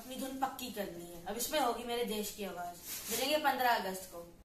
अपनी धुन पक्की करनी है। अब इसमें होगी मेरे देश की आवाज। मिलेंगे 15 अगस्त को।